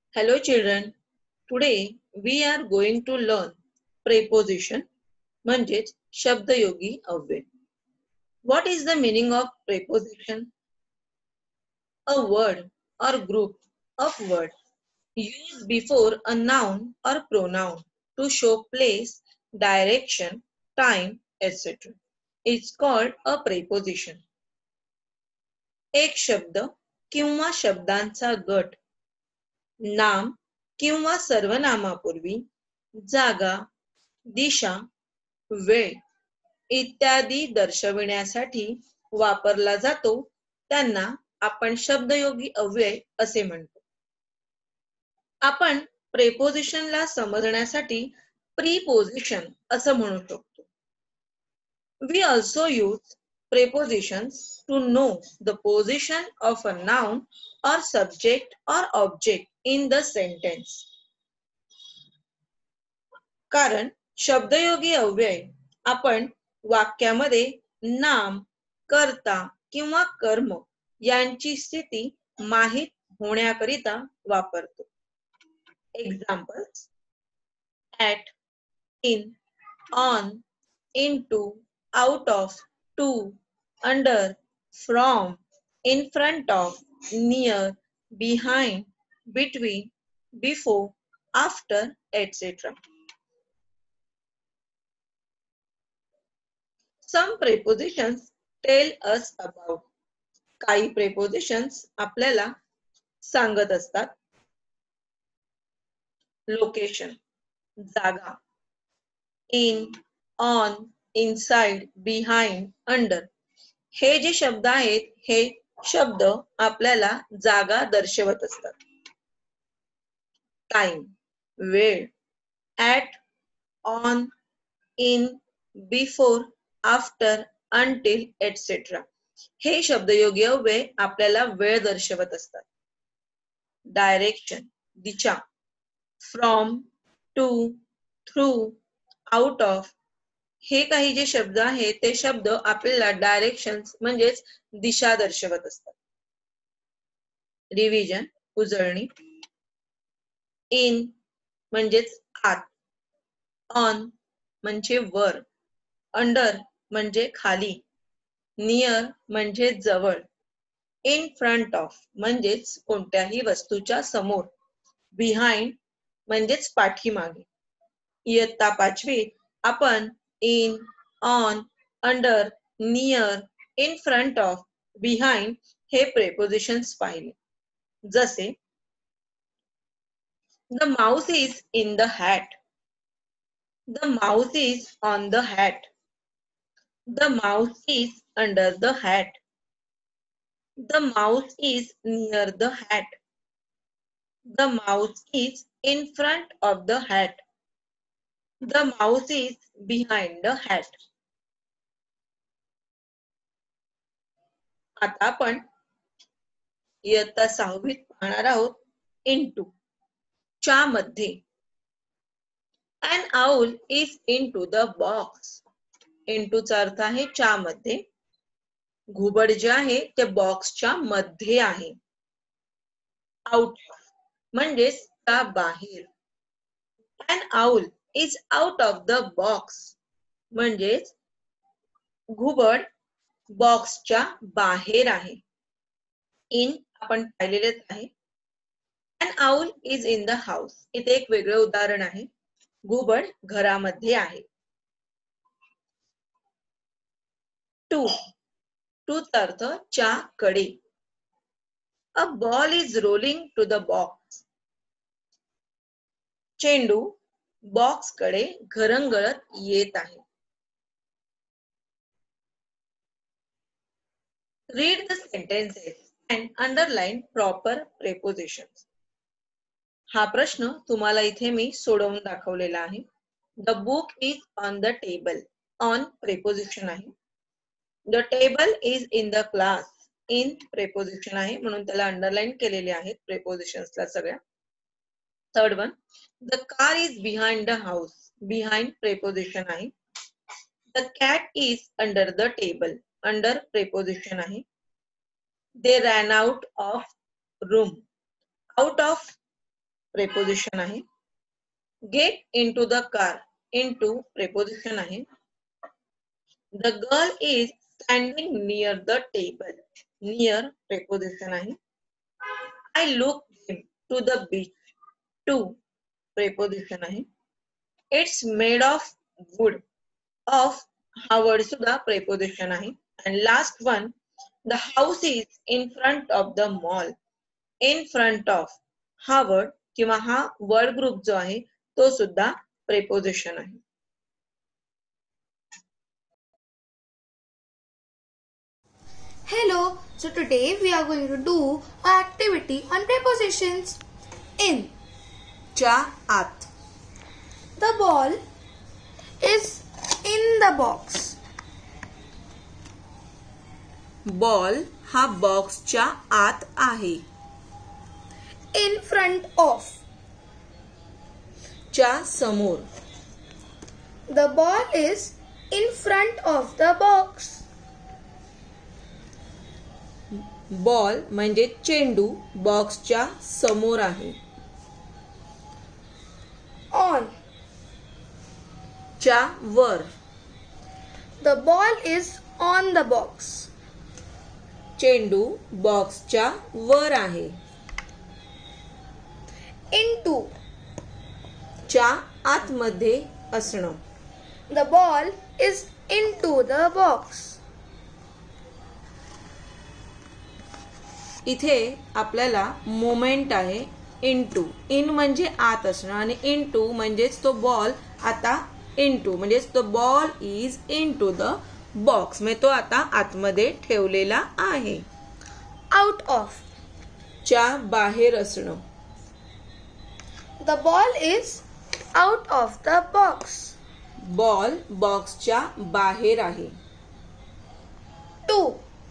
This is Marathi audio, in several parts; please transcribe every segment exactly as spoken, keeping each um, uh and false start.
Hello children, today we are going to learn preposition म्हणजेच शब्दयोगी अव्यय. What is the meaning of preposition? A word or group of words used before a noun or pronoun to show place, direction, time, et cetera. It's called a preposition. एक शब्द किंवा शब्दांचा गट नाम किंवा सर्वनामापूर्वी जागा, दिशा, वेळ इत्यादी दर्शविण्यासाठी वापरला जातो त्यांना आपण शब्दयोगी अव्यय असे म्हणतो. आपण प्रेपोजिशनला समजण्यासाठी प्रीपोजिशन असं म्हणू शकतो. We also use prepositions to know the position of a noun or subject or object in the sentence. कारण शब्दयोगी अव्यय आपण वाक्यामध्ये नाम, कर्ता किंवा कर्म यांची स्थिती माहित होण्याकरिता वापरतो. Examples: at, in, on, into, out of, to, under, from, in front of, near, behind, between, before, after, et cetera. Some prepositions tell us about. काही prepositions आपल्याला सांगत असतात. Location, जागा. In, on, inside, behind, under. हे जे शब्द आहेत हे शब्द आपल्याला जागा दर्शवत असतात. Time, वेळ. At, on, in, before, after, until, et cetera. हे शब्दयोगी अव्यय आपल्याला वेळ दर्शवत असतात. Direction, Disha. From, to, through, out of. हे काही जे शब्द आहेत ते शब्द आपल्याला डायरेक्शन्स म्हणजेच दिशा दर्शवत असतात. रिव्हिजन, उजळणी. इन म्हणजेच आत. ऑन म्हणजे वर. अंडर म्हणजे खाली. नियर म्हणजे जवळ. इन फ्रंट ऑफ म्हणजेच कोणत्याही वस्तूच्या समोर. बिहाइंड म्हणजेच पाठीमागे. इयत्ता पाचवीत आपण in, on, under, near, in front of, behind हे प्रेपोजिशन्स पाहिले. जसे The mouse is in the hat. The mouse is on the hat. The mouse is under the hat. The mouse is near the hat. The mouse is in front of the hat. The mouse is behind the hat. आता आपण इयत्ता सहावीत पाहणार आहोत into. च्या मध्ये. An owl is into the box. into चा अर्थ आहे च्या मध्ये. घुबड जे आहे ते बॉक्सच्या मध्ये आहे. Out म्हणजेच त्या बाहेर. An owl is out of the box म्हणजेच घुबड बॉक्सच्या बाहेर आहे. In आपण पाहिलेलेच आहे. An owl is in the house. इथे एक वेगळे उदाहरण आहे. घुबड घरामध्ये आहे. To. To चा अर्थ च्या कडे. A ball is rolling to the box. चेंडू बॉक्स कडे घरंगळत येत आहे. Read the sentences and underline proper prepositions. हा प्रश्न तुम्हाला इथे मी सोडवून दाखवलेला आहे. The book is on the table. On preposition आहे. The table is in the class. In preposition आहे म्हणून त्याला अंडरलाईन केलेले आहेत prepositionsला सगळ्या. Third one, the car is behind the house. Behind preposition आहे. The cat is under the table. Under preposition आहे. They ran out of room. Out of preposition आहे. Get into the car, into preposition आहे. The girl is standing near the table, near preposition आहे. I look him to the beach, to preposition आहे. It's made of wood, of हा word सुद्धा प्रेपोजिशन आहे. And last one, the house is in front of the mall, in front of हा word किंवा हा word group जो आहे तो सुद्धा प्रेपोजिशन आहे. Hello, so today we are going to do an activity on prepositions. In च्या आत, the ball is in the box. Ball हा बॉक्सच्या आत आहे. In front of, च्या समोर, the ball is in front of the box. Ball म्हणजे चेंडू बॉक्सच्या समोर आहे. On, च्या वर, the ball is on the box. चेंडू बॉक्सच्या वर आहे. Into, च्या आतमध्ये असणं, the ball is into the box. इथे आपल्याला मोमेंट आहे. इनटू, इन म्हणजे आत असणं आणि इनटू म्हणजेच तो बॉल आता इनटू म्हणजेच तो ball is into the box म्हणजे तो आता आतमध्ये ठेवलेला आहे. Out of, च्या बाहेर असणं, the ball is out of the box. Ball बॉक्सच्या बाहेर आहे. To,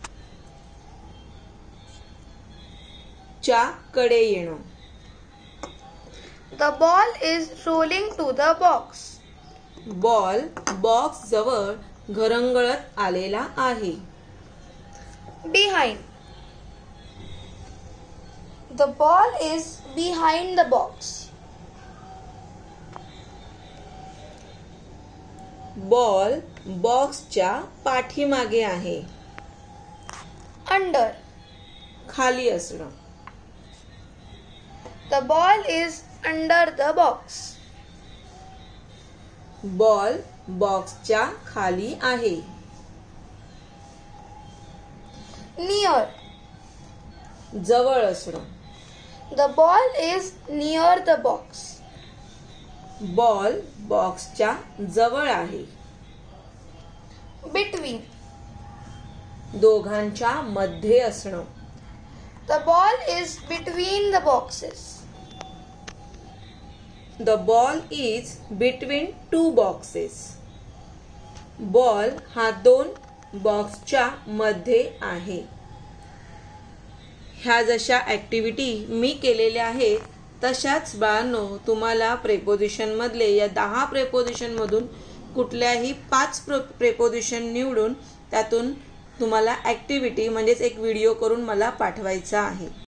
च्या कडे येणं, the ball is rolling to the box. Ball box जवळ घरंगळत आलेला आहे. Behind, the ball is behind the box. Ball बॉक्सच्या पाठीमागे आहे. Under, खाली असणं, the ball is under the box. Ball बॉक्सच्या खाली आहे. Near, जवळ असणं, the ball is near the box. Ball बॉक्सच्या जवळ आहे. Between, दोघांच्या मध्ये असणं, the ball is between the boxes. The ball is between two boxes. Ball हा दोन बॉक्सच्या मध्ये आहे. ह्या जशा ऍक्टिव्हिटी मी केलेल्या आहेत तशाच बाळांनो तुम्हाला प्रेपोजिशन मधले या दहा प्रेपोजिशन मधून कुठल्याही पाच प्रेपोजिशन निवडून त्यातून तुम्हाला ऍक्टिव्हिटी म्हणजेच एक व्हिडिओ करून मला पाठवायचा आहे.